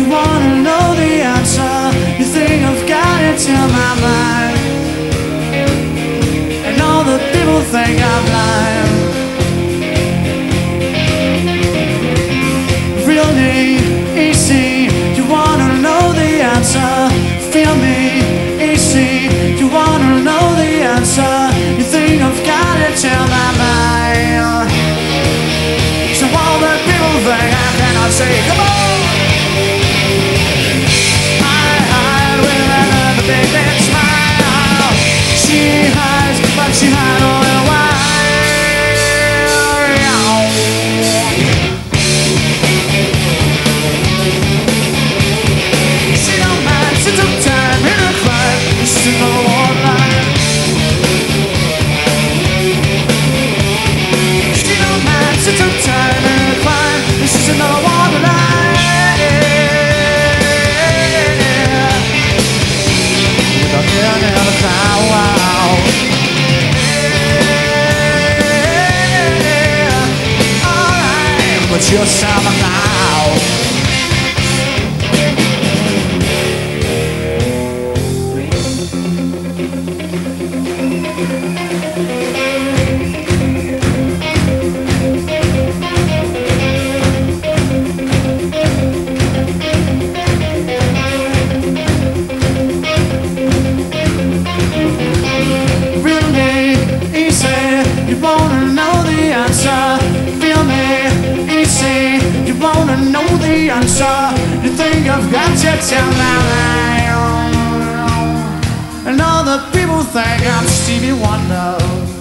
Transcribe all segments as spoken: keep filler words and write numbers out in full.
wanna know the answer. You think I've got it in my mind, and all the people think I'm lying. Really easy, you wanna know the answer. Feel me, easy, you wanna know the answer. You think I've got it in my mind, so all the people think I cannot say, come on. I hide with another big big smile. She hides, but she hides all the while. She don't mind, she took time in a crime. She's another waterline. She don't mind, she took time in a crime. She's another waterline. Without getting out of town, wow. Alright, but you're summer now. You think I've got you till now, and all the people think I'm Stevie Wonder.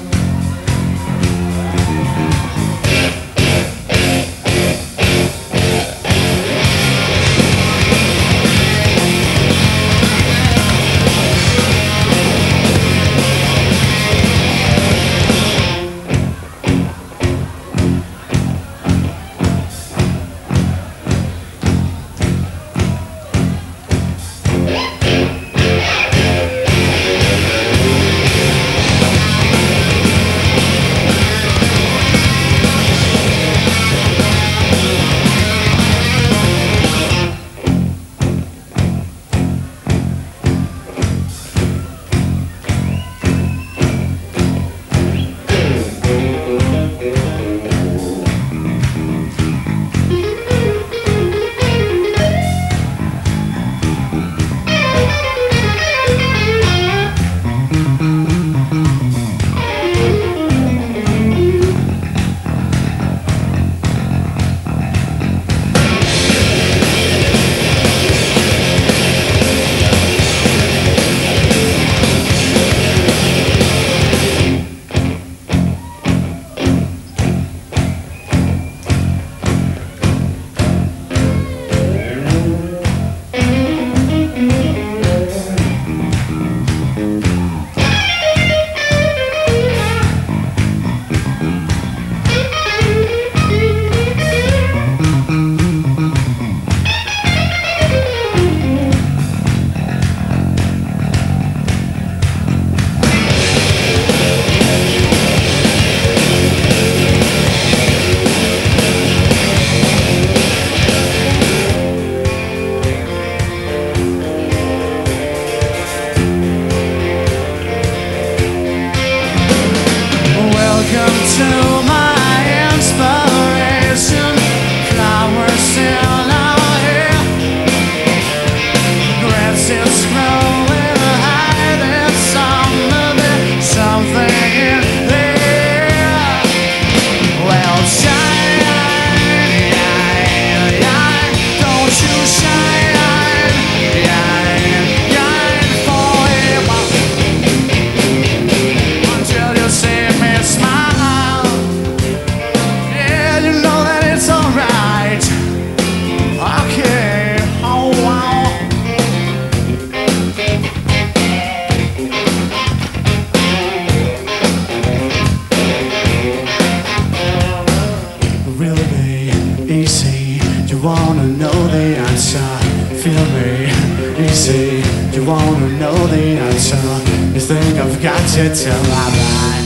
wanna know the answer. You think I've got you till I'm right.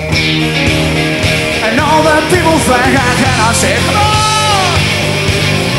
And all the people think I cannot say, come on!